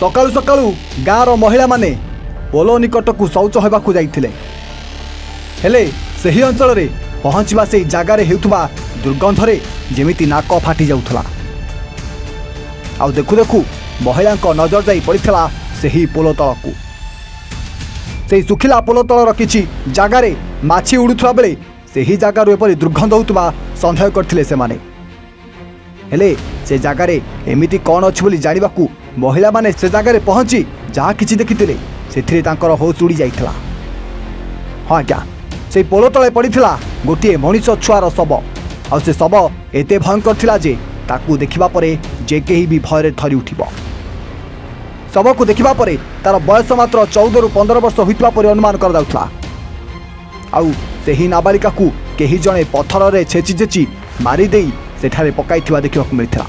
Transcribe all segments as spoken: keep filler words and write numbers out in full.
सकाळु सकाळु गाँवर महिला माने पोलो निकट को शौच होगा जाइथिले हेले सही अंचल रे पहुँचवा से जगार हेउथुबा दुर्गंधरे जेमिति नाक फाटी जाउथला। आउ देखु देखु महिला नजर जाई पड़िथला सही पोलो तलकू। से सुखिला पोलो तलर किछि जगार माछी उड़ुथला बेले सही जगार एपरि दुर्गंध होउथबा संदेह करथिले से माने। हेले से जगार एमिति कौन अछि बोली जानिबाकू महिला माने से जगार पहुँची जहाँ किछि देखिथिले सेथिरे तांकर होश उड़ी जाइथला। हाँ आज्ञा से पोलो तले पड़िथला गोटे मनीष छुआर शव। आ से शव एते भयंकर थिला जे ताकू देखिबा परे जे केही भी भयरे थरी उठिबो। शव को देखिबा परे तार बयस मात्र चौदह रु पंद्रह वर्ष होइतबा परे अनुमान कर दाउथला। आउ सेही नाबालिका को केही जणे पत्थर रे छेची छेची मारी देई सेठारे पकाइथिबा देखिबाकू मिलिथला।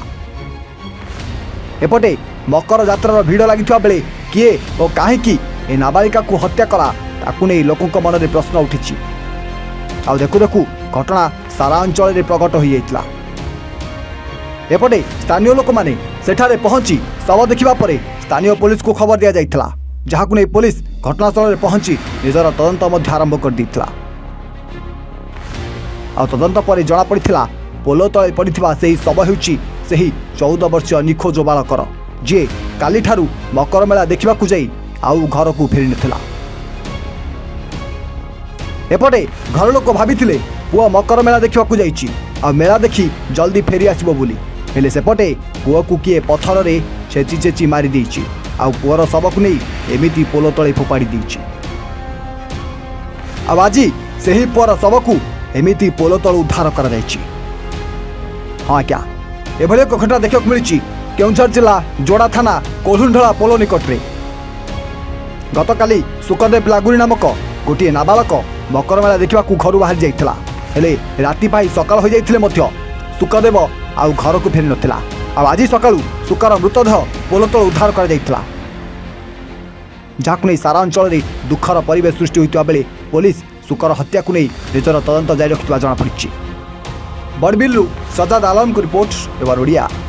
एपटे मकर जात्रार भिड़ लागिथिबा बेले किए और काहेकि ए नाबालिका को हत्या कला ताकू नै लोकंक मनरे प्रश्न उठिछि। आउ देखु देखु घटना सारा अंचल रे प्रकट होई जाइतला। एपटे स्थानीय लोक माने सेठारे पहुंची शव देखिबा परे स्थानीय पुलिस को खबर दिया जाइतला, जहाकू नै पुलिस घटनास्थल रे पहुंची निजर तदंत मध्य आरंभ कर दितला। आ तदंत पर जना पड़िथिला पोलो तले पड़िथिबा सेही शव हेउची सेही चौदह वर्षीय निखोज बालकर जे काली ठारू मकर मेला देखिबाकू जाई आउ घर को फेरी नथिला। एपटे घर लोक भाबिथिले पुआ मकर मेला देखिबाकू जाइछि आ मेला देखि जल्दी फेरी आसिबो बोली, हेले सेपटे पुआ को किए पत्थर रे छेची छेची मारी देइछि आ पुअर शवकू नै एमिति पोलो तले फोपाड़ी देइछि। आ आजि सेही पुअर शवकू एमिति पोलो तले उद्धार करा जाइछि। हाँ क्या एभली एक घटना देखिबाकू मिलिछि केउंझर जिला जोड़ा थाना कोल्हुंढला पोलो निकटरे। गतकाली सुखदेव लागुरी नामक गोटे नाबालक मकर मेला देखा घर बाहरी जाइथिला, हेले राति पाई सकाळ हो जाइथिले मध्य सुखदेव आउ घर को फेरी नथिला। आ आज सकाळु सुकर मृतदेह पोलो तल उद्धार कर जाइथिला, जाकु नै सारा अंचल रे दुखर परिवेश सृष्टि होइतबा बेले पुलिस सुकर हत्या को नै निजर तदंत जारी रखितबा जଣା पड़िछि। बड़बिल्लू सजाद आलम को रिपोर्ट एवं ओडिया।